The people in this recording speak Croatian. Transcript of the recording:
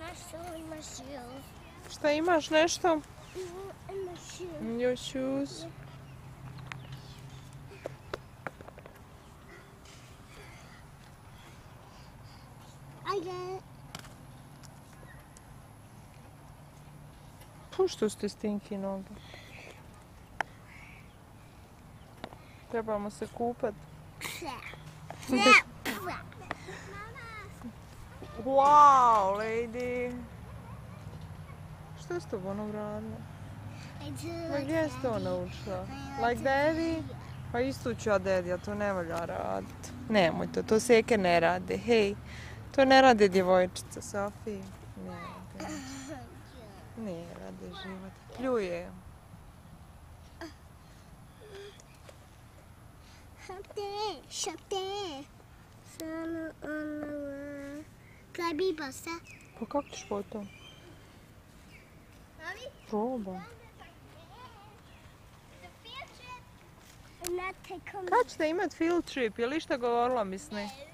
Šta imaš nešto? Your shoes. Što ste stinki noge? Trebamo se kupat. Wow, lady! Što je s tobom uradila? Ma gdje si to naučila? Like daddy? Pa isto ću ja daddy, a to ne valja radit. Nemoj to, to seke ne rade. Hej, to ne rade djevojčica, Sofiji. Ne rade život. Pljuje. Pa kako ćeš potom? Proba. Kad ćete imat field trip? Je li šta govorila, misli?